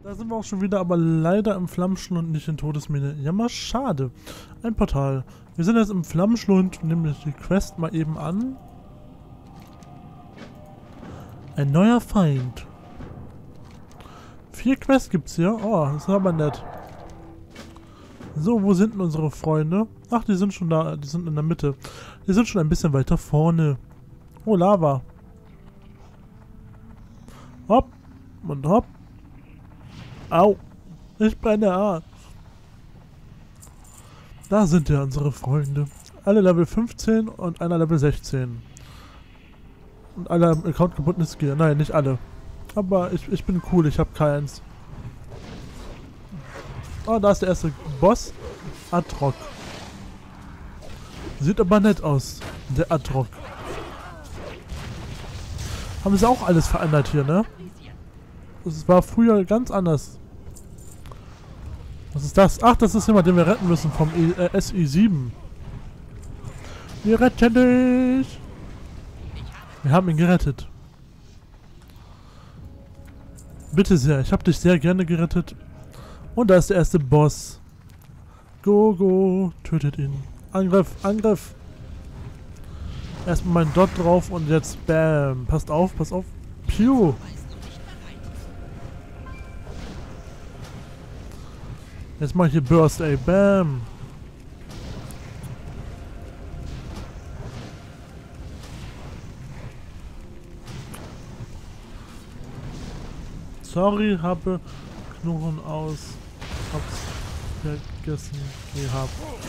Da sind wir auch schon wieder, aber leider im Flammenschlund und nicht in Todesmine. Ja, mal schade. Ein Portal. Wir sind jetzt im Flammenschlund, nehmen die Quest mal eben an. Ein neuer Feind. 4 Quests gibt's hier. Oh, das ist aber nett. So, wo sind denn unsere Freunde? Ach, die sind schon da. Die sind in der Mitte. Die sind schon ein bisschen weiter vorne. Oh, Lava. Hopp. Und hopp. Au. Ich brenne an. Da sind ja unsere Freunde. Alle Level 15 und einer Level 16. Und alle am Account gebundenes Gear. Nein, nicht alle. Aber ich bin cool, ich habe keins. Oh, da ist der erste Boss. Atroc. Sieht aber nett aus, der Atroc. Haben sie auch alles verändert hier, ne? Das war früher ganz anders. Was ist das? Ach, das ist jemand, den wir retten müssen vom SI7. Wir retten dich! Wir haben ihn gerettet. Bitte sehr, ich habe dich sehr gerne gerettet. Und da ist der erste Boss. Go, go, tötet ihn. Angriff, Angriff. Erstmal mein Dot drauf und jetzt bam. Passt auf, pass auf. Piu. Jetzt mach ich hier Burst, ey. Bam. Sorry, habe Knochen aus. Hab's vergessen gehabt.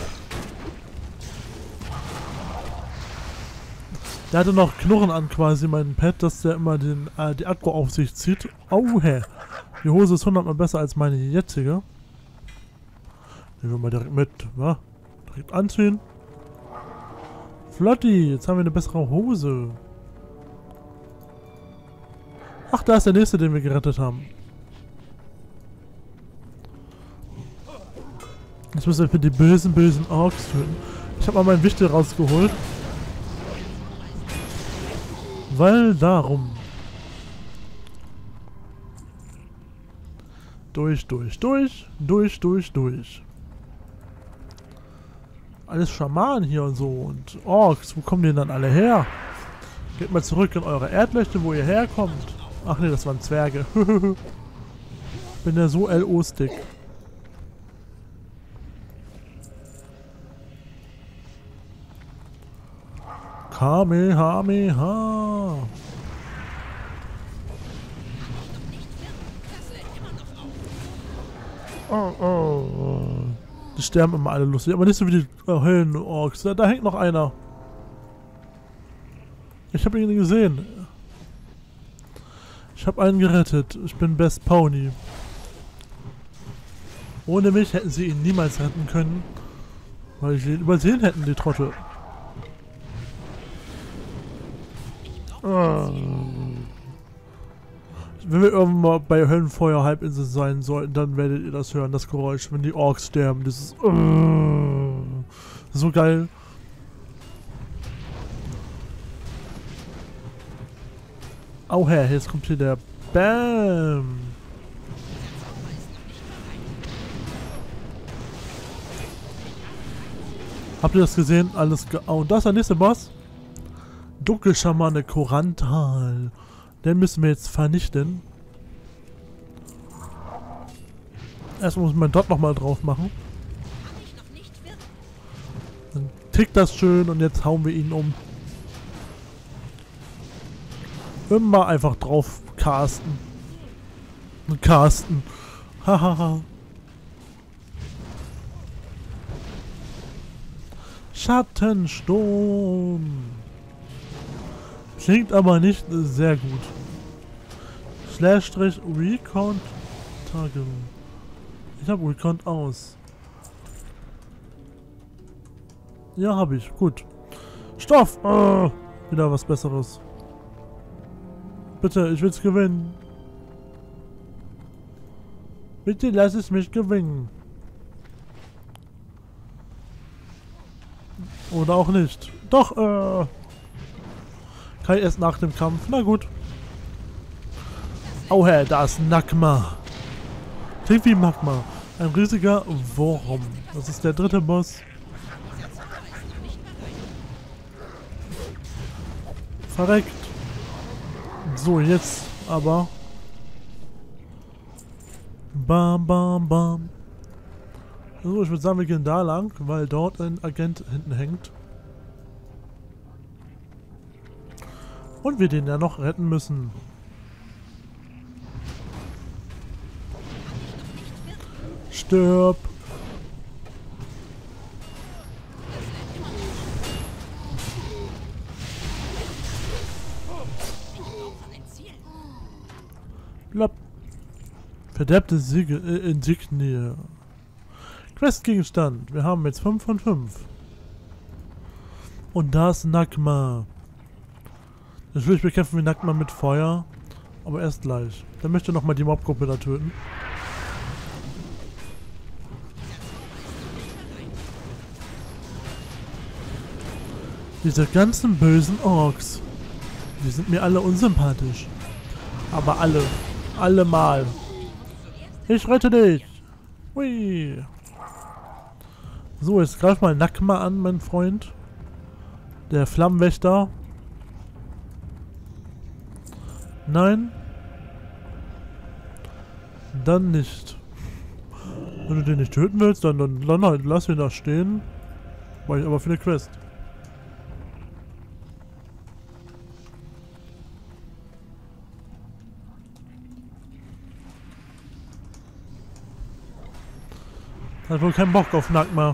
Der hatte noch Knochen an quasi, mein Pet, dass der immer die Akku auf sich zieht. Oh, hä. Die Hose ist 100 Mal besser als meine jetzige. Nehmen wir mal direkt mit, wa? Direkt anziehen. Flotti, jetzt haben wir eine bessere Hose. Ach, da ist der nächste, den wir gerettet haben. Jetzt müssen wir für die bösen, bösen Orks töten. Ich habe mal meinen Wichtel rausgeholt. Weil darum. Durch. Alles Schamanen hier und so und Orks. Wo kommen die denn dann alle her? Geht mal zurück in eure Erdlöcher, wo ihr herkommt. Ach ne, das waren Zwerge. Ich bin ja so LO-Stick. Kamehameha. Oh. Die sterben immer alle lustig, aber nicht so wie die Höllen-Orks. Da hängt noch einer. Ich habe ihn gesehen. Ich habe einen gerettet. Ich bin Best Pony. Ohne mich hätten sie ihn niemals retten können. Weil sie ihn übersehen hätten, die Trottel. Wenn wir irgendwann mal bei Höllenfeuer Halbinsel sein sollten, dann werdet ihr das hören, das Geräusch, wenn die Orks sterben. Dieses so geil. Au her, jetzt kommt hier der Bam. Habt ihr das gesehen? Alles und das ist der nächste Boss. Dunkelschamane Korantal. Den müssen wir jetzt vernichten. Erstmal muss man dort nochmal drauf machen. Dann tickt das schön und jetzt hauen wir ihn um. Immer einfach drauf casten. Und casten. Hahaha. Schattensturm. Klingt aber nicht sehr gut. /recount Tage. Ich habe Recount aus. Ja, habe ich. Gut. Stoff! Wieder was Besseres. Bitte, ich will's gewinnen. Bitte lass es mich gewinnen. Oder auch nicht. Doch, kann ich erst nach dem Kampf. Na gut. Oh, hey, da ist Nakma. Klingt wie Magma. Ein riesiger Wurm. Das ist der dritte Boss. Verreckt. So, jetzt aber. Bam, bam, bam. So, ich würde sagen, wir gehen da lang, weil dort ein Agent hinten hängt. Und wir den ja noch retten müssen. Stirb! Blapp. Verderbte Insignie. Questgegenstand. Wir haben jetzt 5 von 5. Und da ist Nagma. Natürlich bekämpfen wir Nagma mit Feuer. Aber erst gleich. Dann möchte nochmal die Mobgruppe da töten. Diese ganzen bösen Orks. Die sind mir alle unsympathisch. Aber alle. Allemal. Ich rette dich. Hui. So, jetzt greif mal Nagma an, mein Freund. Der Flammenwächter. Nein. Dann nicht. Wenn du den nicht töten willst, dann halt, lass ihn da stehen. War ich aber für eine Quest. Hat wohl keinen Bock auf Nagma.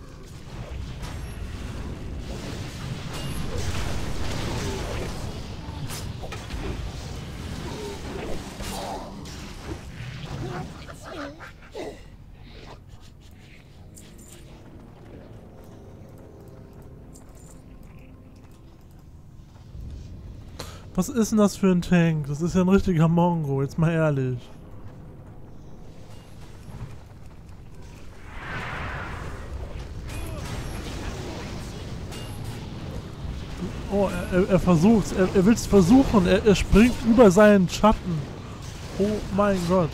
Was ist denn das für ein Tank? Das ist ja ein richtiger Mongo, jetzt mal ehrlich. Oh, er versucht's. Er will's versuchen. Er springt über seinen Schatten. Oh mein Gott.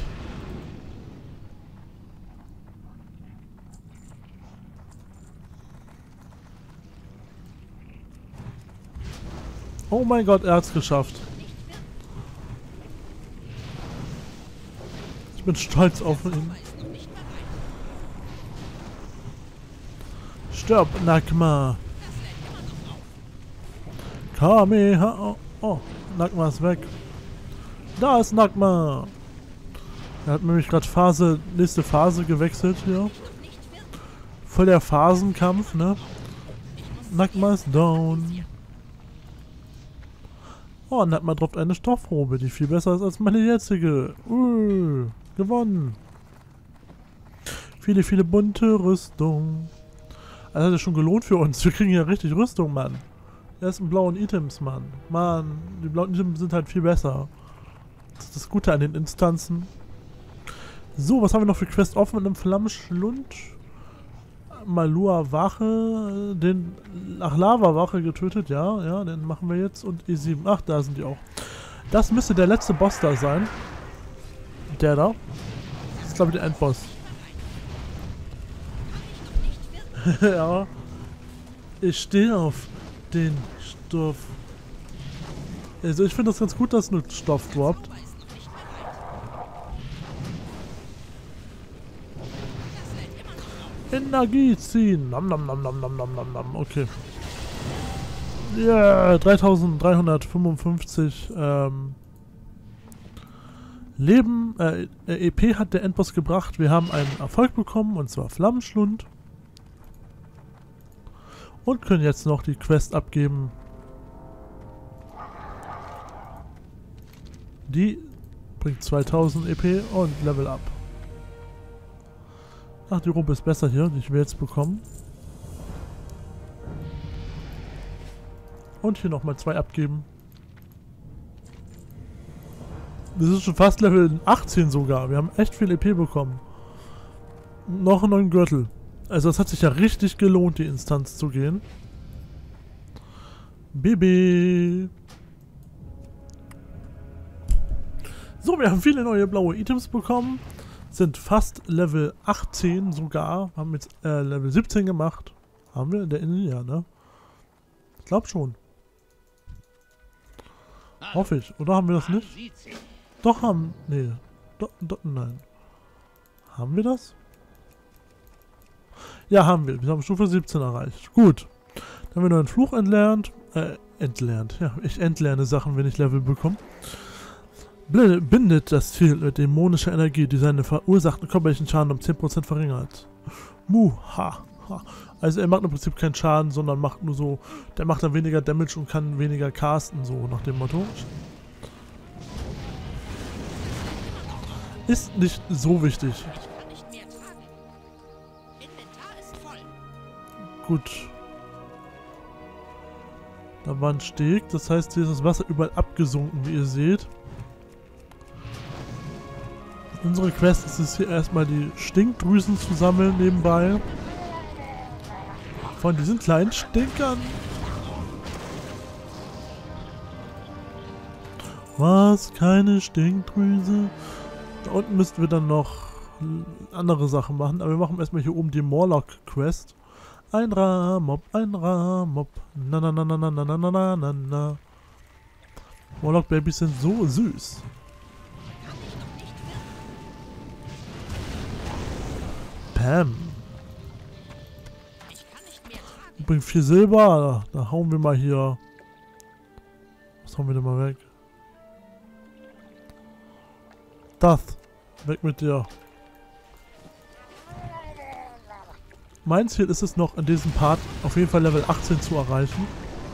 Oh mein Gott, er hat's geschafft. Ich bin stolz auf ihn. Stirb, Nagma. Kameha. Oh, Nagma ist weg. Da ist Nagma. Er hat nämlich gerade nächste Phase gewechselt hier. Voll der Phasenkampf, ne? Nagma ist down. Oh, Nagma droppt eine Stoffrobe, die viel besser ist als meine jetzige. Gewonnen. Viele, viele bunte Rüstung. Also hat es schon gelohnt für uns. Wir kriegen ja richtig Rüstung, Mann. Ersten blauen Items, Mann. Mann, die blauen Items sind halt viel besser. Das ist das Gute an den Instanzen. So, was haben wir noch für Quest offen mit einem Flammenschlund? Malua Wache, Lava Wache getötet, ja, den machen wir jetzt. Und E7, ach, da sind die auch. Das müsste der letzte Boss da sein. Der da. Das ist, glaube ich, der Endboss. Ja. Ich stehe auf den Stoff. Also ich finde das ganz gut, dass nur Stoff droppt. Energie ziehen. Nam nam nam nam nam nam nam nam. Okay. Ja, yeah, 3355 Leben. EP hat der Endboss gebracht. Wir haben einen Erfolg bekommen, und zwar Flammenschlund. Und können jetzt noch die Quest abgeben. Die bringt 2000 EP und Level up. Ach, die Robe ist besser hier, die ich will jetzt bekommen. Und hier nochmal 2 abgeben. Das ist schon fast Level 18 sogar. Wir haben echt viel EP bekommen. Noch einen neuen Gürtel. Also es hat sich ja richtig gelohnt, die Instanz zu gehen. Baby. So, wir haben viele neue blaue Items bekommen. Sind fast Level 18 sogar. Haben jetzt Level 17 gemacht. Haben wir in der Insel, ja, ne? Ich glaube schon. Hoffe ich. Oder haben wir das nicht? Doch haben... Nee. Nein. Haben wir das? Ja, haben wir. Wir haben Stufe 17 erreicht. Gut. Dann haben wir noch einen Fluch entlernt. Entlernt. Ja, ich entlerne Sachen, wenn ich Level bekomme. Bindet das Ziel mit dämonischer Energie, die seine verursachten körperlichen Schaden um 10% verringert. Muha. Also er macht im Prinzip keinen Schaden, sondern macht nur so... Der macht dann weniger Damage und kann weniger casten, so nach dem Motto. Ist nicht so wichtig. Gut. Da war ein Steg, das heißt, hier ist das Wasser überall abgesunken, wie ihr seht. Unsere Quest ist es hier erstmal die Stinkdrüsen zu sammeln nebenbei. Von diesen kleinen Stinkern. Was? Keine Stinkdrüse? Da unten müssten wir dann noch andere Sachen machen, aber wir machen erstmal hier oben die Morlock-Quest. Ein Ramob, ein Ramob. Na na na na na na na na na na. Morlock-Babys sind so süß. Pam. Bringt 4 Silber. Da hauen wir mal hier. Was hauen wir denn mal weg? Das. Weg mit dir. Mein Ziel ist es noch in diesem Part auf jeden Fall Level 18 zu erreichen.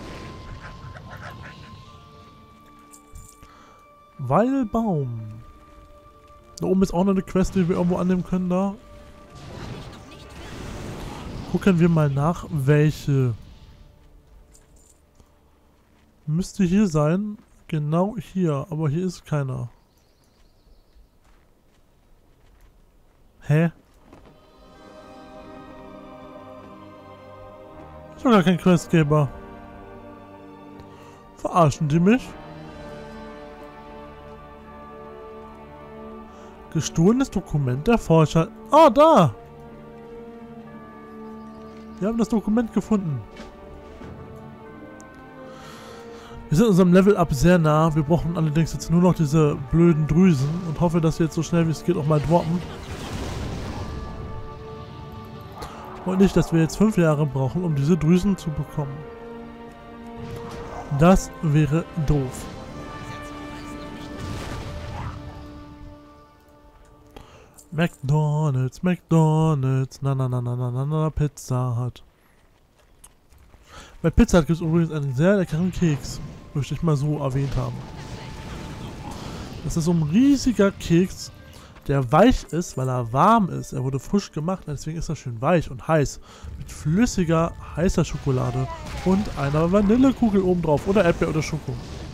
Weilbaum. Da oben ist auch noch eine Quest, die wir irgendwo annehmen können da. Gucken wir mal nach, welche. Müsste hier sein. Genau hier. Aber hier ist keiner. Hä? Ist doch gar kein Questgeber. Verarschen die mich? Gestohlenes Dokument der Forscher. Ah, da! Wir haben das Dokument gefunden. Wir sind unserem Level-Up sehr nah. Wir brauchen allerdings jetzt nur noch diese blöden Drüsen und hoffe, dass wir jetzt so schnell wie es geht auch mal droppen. Und nicht, dass wir jetzt 5 Jahre brauchen, um diese Drüsen zu bekommen. Das wäre doof. McDonald's, McDonald's, na, Pizza Hut. Bei Pizza Hut gibt es übrigens einen sehr leckeren Keks. Möchte ich mal so erwähnt haben. Das ist so ein riesiger Keks, der weich ist, weil er warm ist. Er wurde frisch gemacht, deswegen ist er schön weich und heiß. Mit flüssiger, heißer Schokolade und einer Vanillekugel oben drauf. Oder Erdbeer oder Schoko.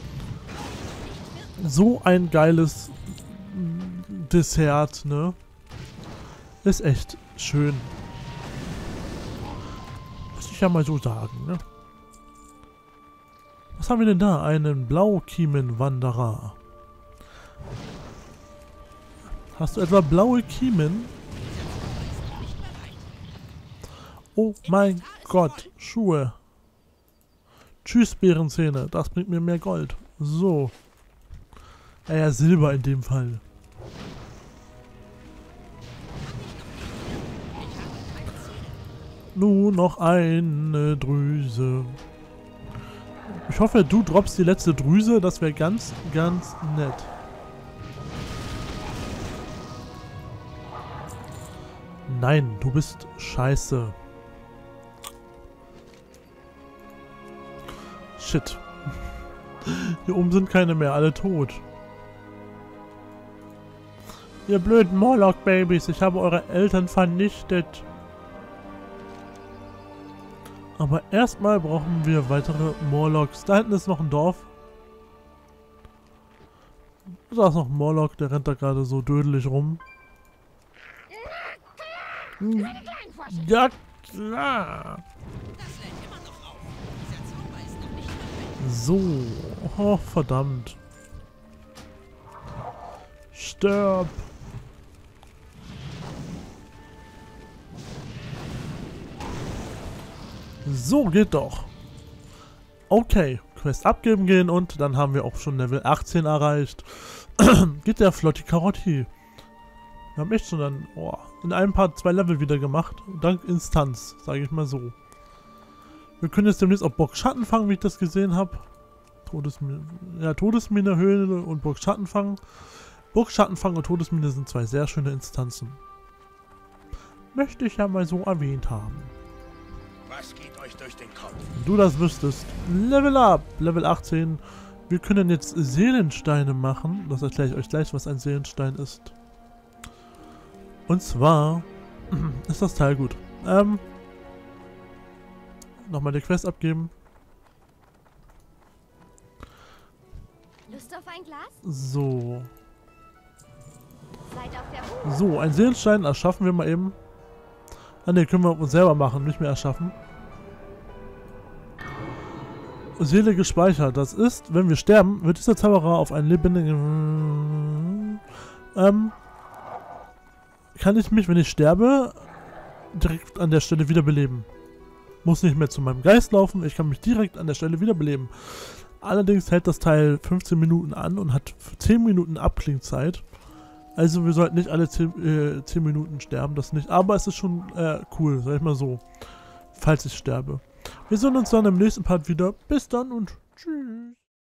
So ein geiles Dessert, ne? Ist echt schön. Muss ich ja mal so sagen, ne? Was haben wir denn da? Einen Blaukiemenwanderer. Hast du etwa blaue Kiemen? Oh mein Gott, Schuhe. Tschüss, Bärenzähne. Das bringt mir mehr Gold. So. Ja, Silber in dem Fall. Nur noch eine Drüse. Ich hoffe, du droppst die letzte Drüse. Das wäre ganz, ganz nett. Nein, du bist scheiße. Shit. Hier oben sind keine mehr, alle tot. Ihr blöden Morlock-Babys, ich habe eure Eltern vernichtet. Aber erstmal brauchen wir weitere Morlocks. Da hinten ist noch ein Dorf. Da ist noch ein Morlock, der rennt da gerade so dödelig rum. Ja, klar. So. Oh, verdammt. Stirb. So, geht doch. Okay, Quest abgeben gehen und dann haben wir auch schon Level 18 erreicht. Geht der Flotti Karotti. Wir haben echt schon dann in einem Part 2 Level wieder gemacht. Dank Instanz, sage ich mal so. Wir können jetzt demnächst auch Burg Schattenfang, wie ich das gesehen habe. Todesmine, Höhle und Burg Schattenfang. Burg Schattenfang und Todesmine sind zwei sehr schöne Instanzen. Möchte ich ja mal so erwähnt haben. Was geht euch durch den Kopf? Wenn du das wüsstest. Level up, Level 18. Wir können jetzt Seelensteine machen. Das erkläre ich euch gleich, was ein Seelenstein ist. Und zwar ist das Teil gut. Nochmal die Quest abgeben. Lust auf ein Glas? So. Seid auf der Hut. So, ein Seelenstein erschaffen wir mal eben. Ah ne, können wir uns selber machen, nicht mehr erschaffen. Seele gespeichert. Das ist, wenn wir sterben, wird dieser Zauberer auf einen lebendigen... kann ich mich, wenn ich sterbe, direkt an der Stelle wiederbeleben. Muss nicht mehr zu meinem Geist laufen, ich kann mich direkt an der Stelle wiederbeleben. Allerdings hält das Teil 15 Minuten an und hat 10 Minuten Abklingzeit. Also wir sollten nicht alle 10 Minuten sterben, das nicht. Aber es ist schon cool, sag ich mal so. Falls ich sterbe. Wir sehen uns dann im nächsten Part wieder. Bis dann und tschüss.